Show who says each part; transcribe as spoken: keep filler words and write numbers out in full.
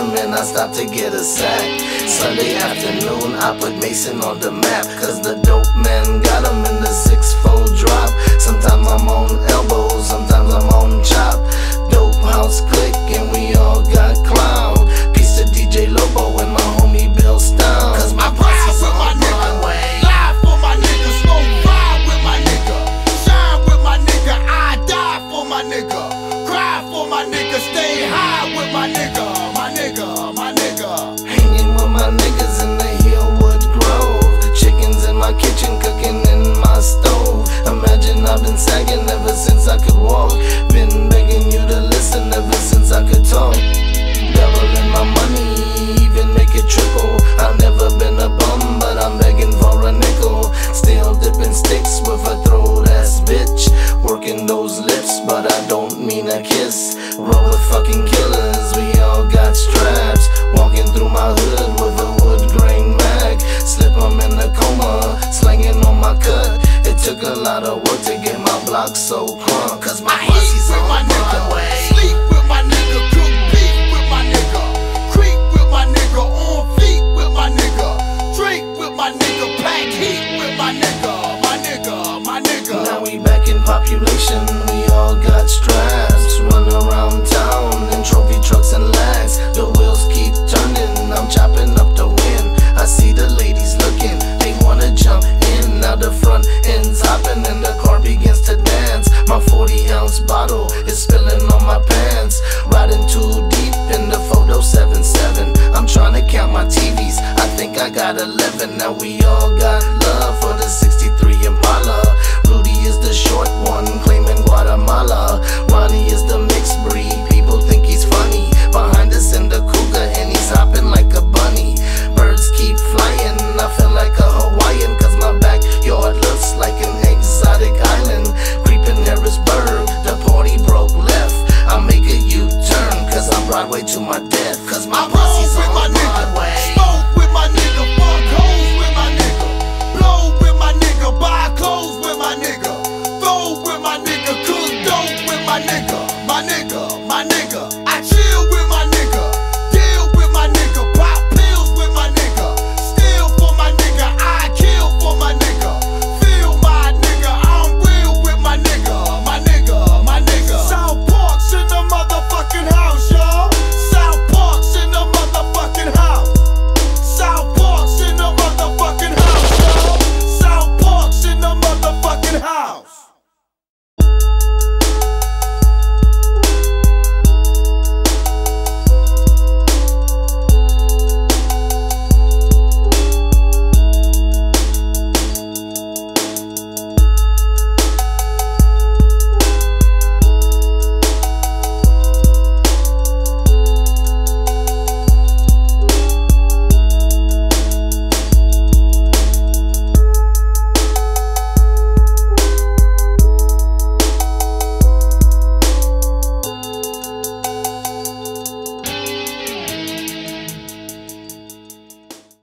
Speaker 1: him and I stopped to get a sack. Sunday afternoon, I put Mason on the map, cause the dope man got him in the six four drop. Sometimes I'm on elbows, sometimes I'm on chop. Dope house click and we all got clown. Peace to D J Lobo and my homie Bill Stone, cause my posse's on my Broadway.
Speaker 2: Live for my nigga, smoke fire with my nigga, shine with my nigga, I die for my nigga, cry for my nigga, stay high with my nigga, my nigga, my nigga.
Speaker 1: Hanging with my niggas in the Hillwood Grove, chickens in my kitchen cooking in my stove. Imagine I've been sagging ever since I could walk, been begging you to listen ever since I could talk. Doubling my money, even make it triple. I've never been a bum, but I'm begging for a nickel. Still dipping sticks with a throat ass bitch, working those lips, but I don't mean a kiss. Roll with fucking killers, we all got straps. Walking through my hood with a wood grain mag. Slip 'em in a coma, slanging on my cut. It took a lot of work to get my block so crunk, cause my posse's on my Broadway.
Speaker 2: Sleep with my nigga, cook beef with my nigga, creep with my nigga, on feet with my nigga, drink with my nigga, pack heat with my nigga, my nigga, my nigga.
Speaker 1: Now we back in population, we all got straps. Run around town in trophy trucks and lags. The wheels keep turning, I'm chopping up the wind. I see the ladies looking, they wanna jump in. Now the front end's hopping and the car begins to dance. My forty ounce bottle is spilling on my pants. Riding too deep in the photo seven seven. I'm trying to count my T Vs, I think I got eleven. Now we all got love for the sixty-three Impala. Rudy is the short one, claiming Guatemala. Ronnie is the mixed breed, people think he's funny. Behind us in the Cougar and he's hopping like a bunny. Birds keep flying, I feel like a Hawaiian, cause my backyard looks like an exotic island. Creeping Harrisburg, the party broke left. I make a U-turn, cause I'm Broadway to my death, cause my posse's on my